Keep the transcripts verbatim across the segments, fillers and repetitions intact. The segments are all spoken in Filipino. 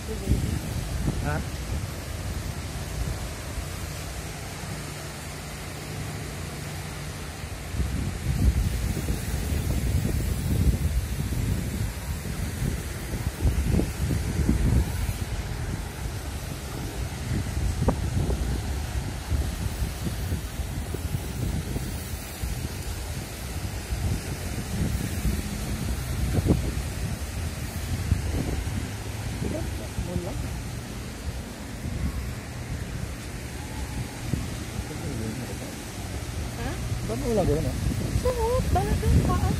Ha? Ba't mo lang gano'n ah? Suot, balagan pa ah.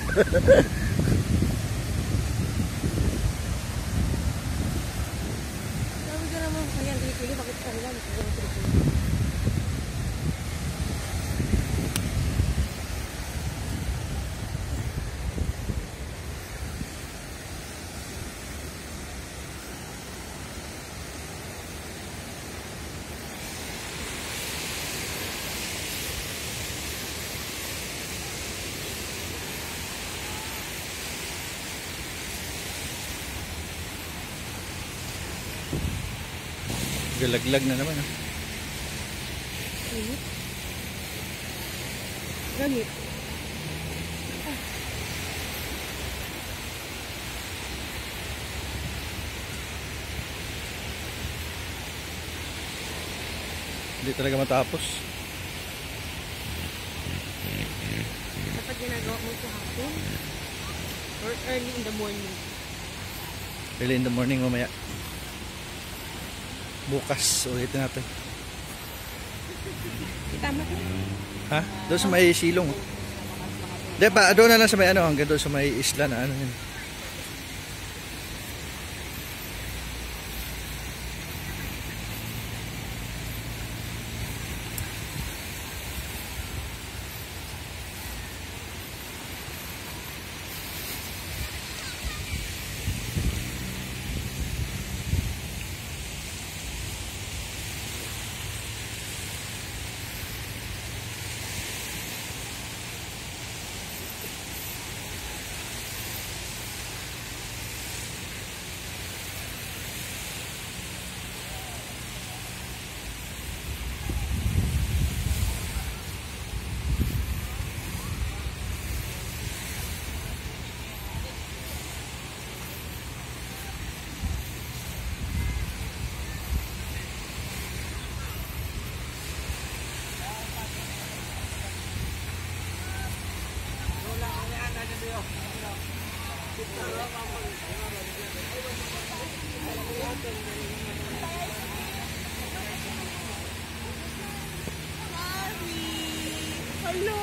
Sabi ka naman, ayan, dito, bakit ka nila? Galaglag na naman ah. Init. Gamit. Ah. Hindi talaga matapos. Dapat ginagawa mo ito hapon or early in the morning. Early in the morning mamaya. Bukas ulitin natin. Tama ko. Ha? Doon sa may silong. Di ba? Doon na lang sa may ano. Hanggang doon sa may isla na ano yun. Hello.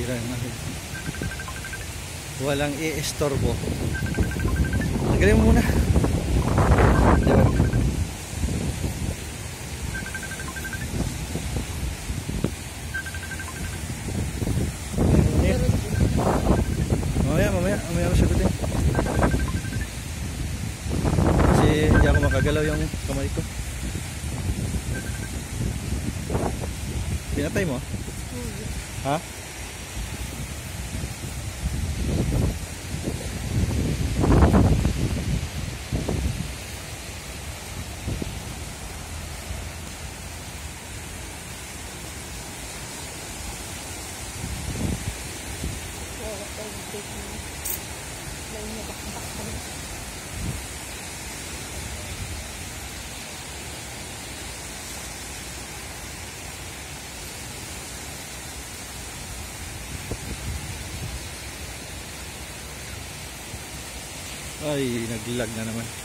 Bira naman. Walang i-estorbo. Tanggalin mo muna. Diba? Mamaya, mamaya, mamaya ako sagutin. Kasi hindi ako makagalaw yung kamay ko. Pinatay mo? Ha? Ay, naglag na naman.